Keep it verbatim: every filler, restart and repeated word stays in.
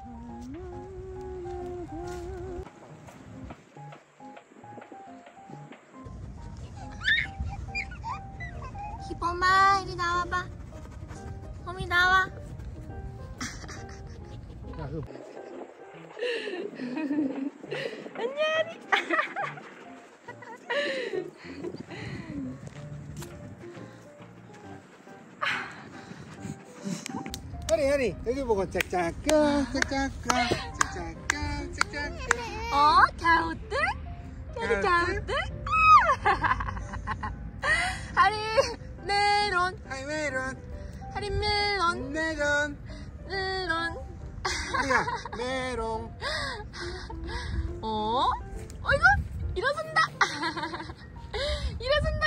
희범아, 이리 나와봐. 봄이 나와. 안녕. 하리 하리 여기 보고 짝짝까 짝짝까 짝짝까 짝짝까. 어? 갸우뜨? 여기 갸우뜨? 하리 메론. 하이 메론. 하리 멜론. 메론. 멜론. 하리야 메롱. 어? 어이구 일어선다. 일어선다.